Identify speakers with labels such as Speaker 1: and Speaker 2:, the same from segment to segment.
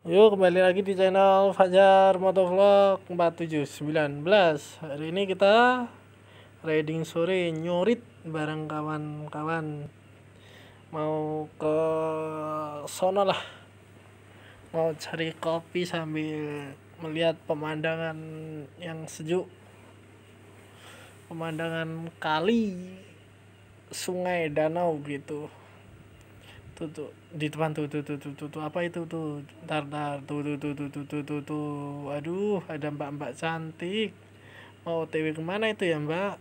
Speaker 1: Yuk kembali lagi di channel Fajar Motovlog 4719. Hari ini kita riding sore nyurit bareng kawan-kawan. Mau ke sono lah. Mau cari kopi sambil melihat pemandangan yang sejuk. Pemandangan kali, sungai, danau gitu. Tuh di depan tuh apa itu tuh, tar tuh, aduh ada mbak-mbak cantik mau OTW kemana itu ya mbak.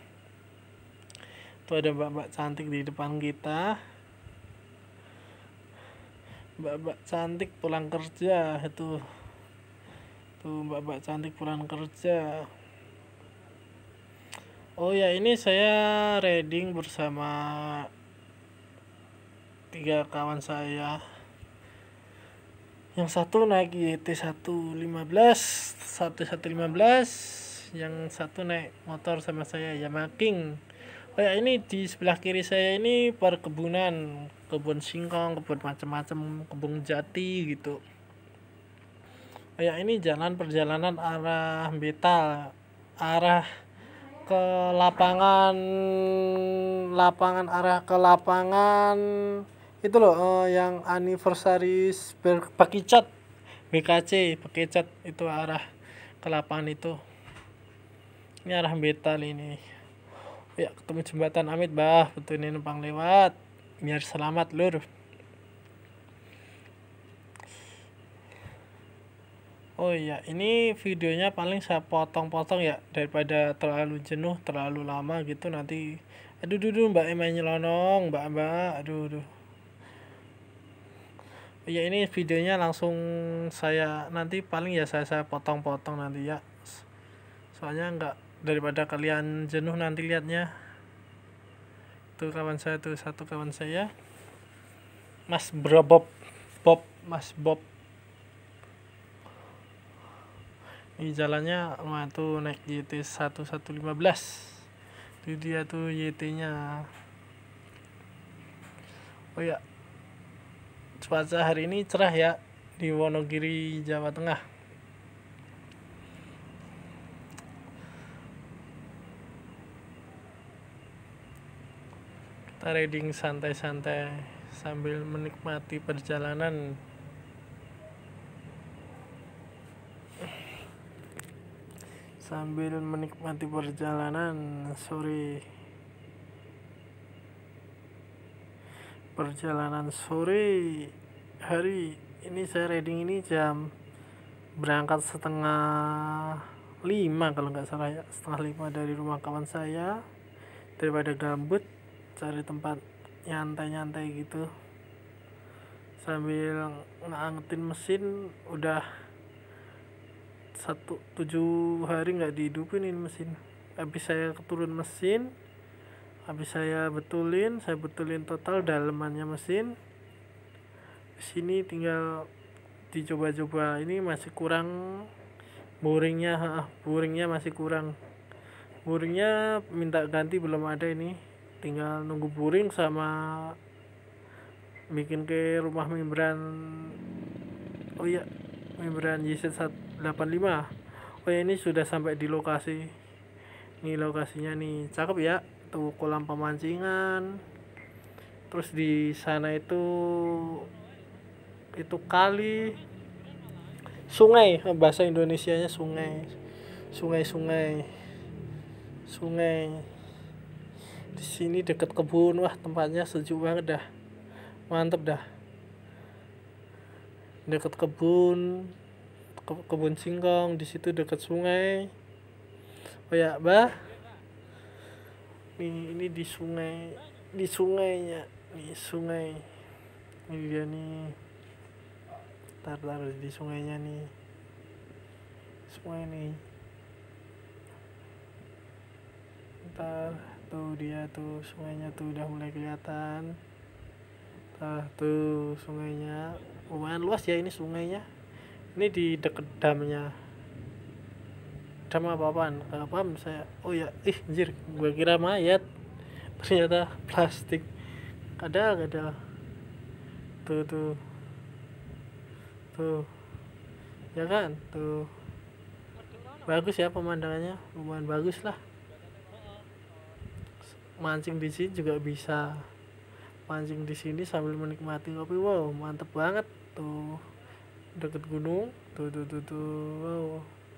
Speaker 1: Tuh ada mbak-mbak cantik di depan kita, mbak-mbak cantik pulang kerja itu. Tuh mbak-mbak cantik pulang kerja. Oh ya, ini saya riding bersama 3 kawan saya. Yang satu naik YT 115, yang satu naik motor sama saya Yamaha King. Oh ya, ini di sebelah kiri saya ini perkebunan, kebun singkong, kebun macam-macam, kebun jati gitu. Oh ya, ini perjalanan arah Betal, arah ke lapangan itu loh, yang anniversary Pakicat BKC Pakicat, itu arah ke lapangan itu. Ini arah Betal ini. Ya, ketemu jembatan Amit bah, betul ini numpang lewat biar selamat lur. Oh iya, ini videonya paling saya potong-potong ya, daripada terlalu jenuh, terlalu lama gitu nanti. Aduh mbak main nyelonong, mbak aduh. Ya, ini videonya langsung saya nanti paling ya saya potong-potong nanti ya. Soalnya enggak, daripada kalian jenuh nanti lihatnya. Tuh kawan saya tuh, satu kawan saya. Mas Mas Bob. Ini jalannya tuh naik YT 1115. Itu dia tuh YT-nya. Oh ya, cuaca hari ini cerah ya di Wonogiri, Jawa Tengah. Kita riding santai-santai sambil menikmati perjalanan. Perjalanan sore hari ini. Saya riding ini berangkat 4:30 kalau nggak salah ya, 4:30 dari rumah kawan saya, daripada gabut cari tempat nyantai gitu sambil ngangetin mesin. Udah 7 hari nggak dihidupin ini mesin. Habis saya turun mesin, habis saya betulin total dalemannya mesin. Di sini tinggal dicoba-coba, ini masih kurang boringnya masih kurang. Boringnya minta ganti belum ada, ini tinggal nunggu boring sama bikin ke rumah membran. Oh iya, membran YZ85. Oh ya, ini sudah sampai di lokasi. Ini lokasinya nih, cakep ya. Tuh kolam pemancingan. Terus di sana itu kali, sungai, bahasa Indonesianya sungai. Di sini deket kebun, wah tempatnya sejuk banget dah. Mantep dah. Deket kebun singkong, di situ deket sungai. Oh ya, bah. Ini di sungainya. Nih sungai. Ini dia nih. Tar di sungainya nih. Sungai nih. Ntar tuh dia tuh sungainya tuh udah mulai kelihatan. Tuh sungainya lumayan luas ya ini sungainya. Ini di deket damnya. Dam apaan saya. Oh ya, anjir, gue kira mayat, ternyata plastik. Ada tuh tuh ya kan, tuh bagus ya pemandangannya, lumayan bagus lah. Mancing di sini juga bisa, mancing di sini sambil menikmati kopi, wow mantep banget tuh, deket gunung, tuh wow.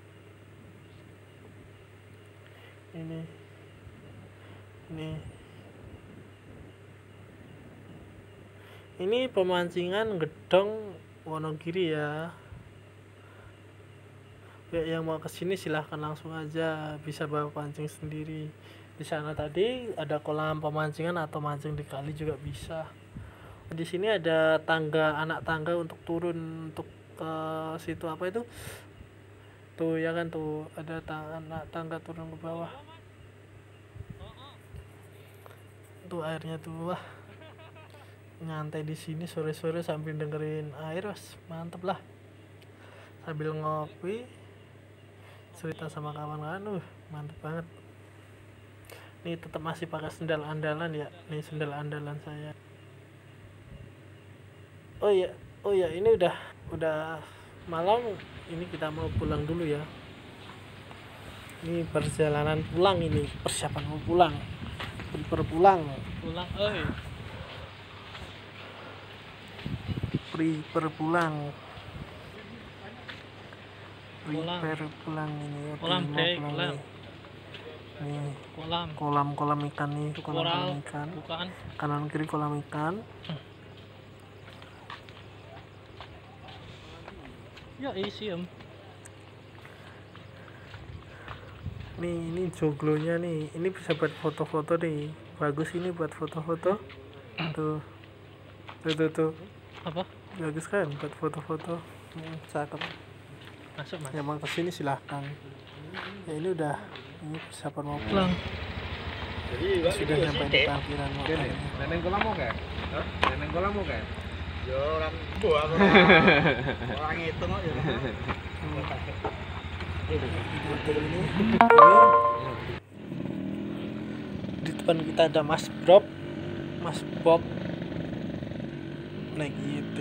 Speaker 1: Ini pemancingan gedong Wonogiri ya. Yang mau kesini silahkan langsung aja, bisa bawa pancing sendiri. Di sana tadi ada kolam pemancingan atau mancing di kali juga bisa. Di sini ada tangga, anak tangga untuk turun untuk ke situ apa itu? Tuh ya kan, tuh ada anak tangga turun ke bawah. Tuh airnya tuh, wah. Nyantai di sini sore-sore sambil dengerin air, mantep lah. Sambil ngopi, cerita sama kawan-kawan, mantep banget. Ini tetap masih pakai sendal andalan ya, nih sendal andalan saya. Oh ya ini udah malam, ini kita mau pulang dulu ya. Ini perjalanan pulang, ini persiapan mau pulang, pulang, pulang ini ya,
Speaker 2: pulang
Speaker 1: nih kolam ikan nih, kolam ikan kanan kiri kolam ikan.
Speaker 2: Ya isi
Speaker 1: ini joglonya nih, ini bisa buat foto-foto nih, bagus ini buat foto-foto. Tuh
Speaker 2: apa
Speaker 1: bagus kan buat foto-foto, cakep.
Speaker 2: masuk mas
Speaker 1: yang mau kesini silahkan ya. Ini persiapan mau
Speaker 2: pulang.
Speaker 1: Sudah sampai di parkiran motornya.
Speaker 3: Neneng kolam mau kan? Neneng kolam mau kan? Yo orang buah orang itu kok ya.
Speaker 1: Ini di depan kita ada Mas Bob naik YT.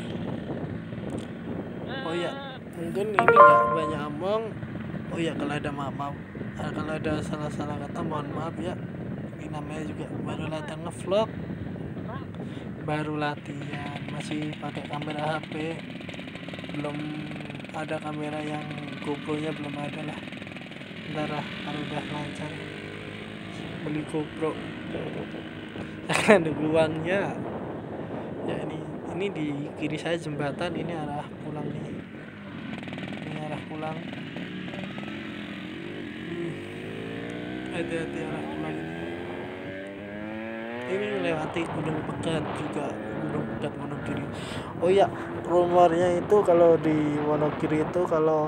Speaker 1: Oh ya, mungkin ini nggak banyak omong. Oh ya, kalau ada kalau ada salah kata mohon maaf ya. Ini namanya juga baru latihan ngevlog, baru latihan, masih pakai kamera HP, belum ada kamera yang GoPro-nya belum ada lah. Ntar lah kalau udah lancar beli GoPro. Ada uangnya. Ya ini di kiri saya jembatan, ini arah pulang nih. Ini arah pulang. Hati-hati arah pulang ini. Ini melewati Gunung Pegat juga, Gunung Pegat Wonogiri. Oh ya, rumornya itu kalau di Wonogiri itu kalau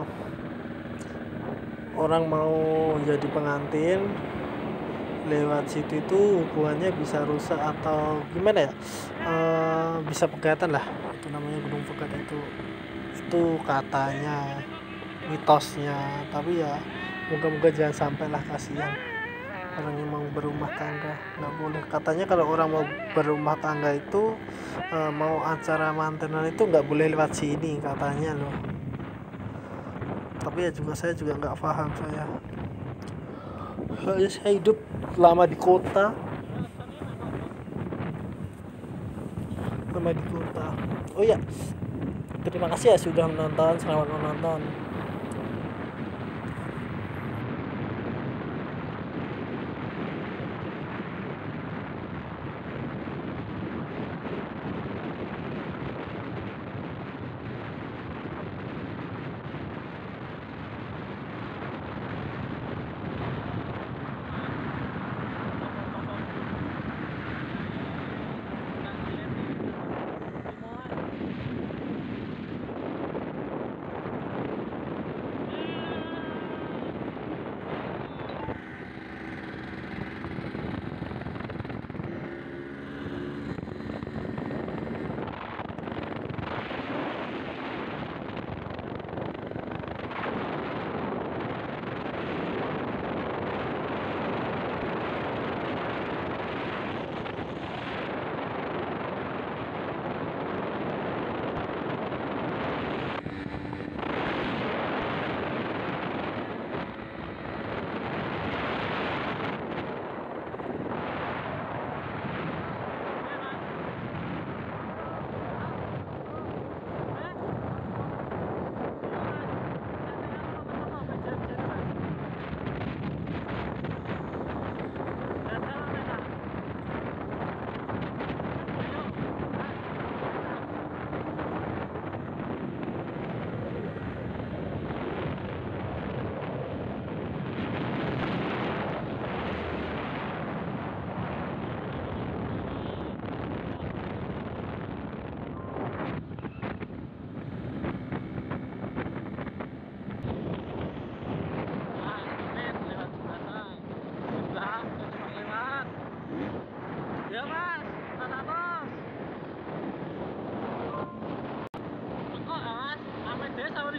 Speaker 1: orang mau jadi pengantin lewat situ itu hubungannya bisa rusak atau gimana ya, bisa pegatan lah, itu namanya Gunung Pegat itu katanya, mitosnya. Tapi ya moga-moga jangan sampai lah, kasihan orang yang mau berumah tangga, nggak boleh katanya. Kalau orang mau berumah tangga itu mau acara mantenan itu nggak boleh lewat sini katanya loh. Tapi ya saya juga nggak paham. Saya hidup lama di kota. Oh ya, terima kasih ya sudah menonton, selamat menonton.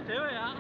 Speaker 2: dewe ya.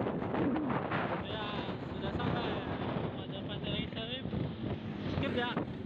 Speaker 2: Ya, sudah sampai pada Pantai Sarip. Skip ya.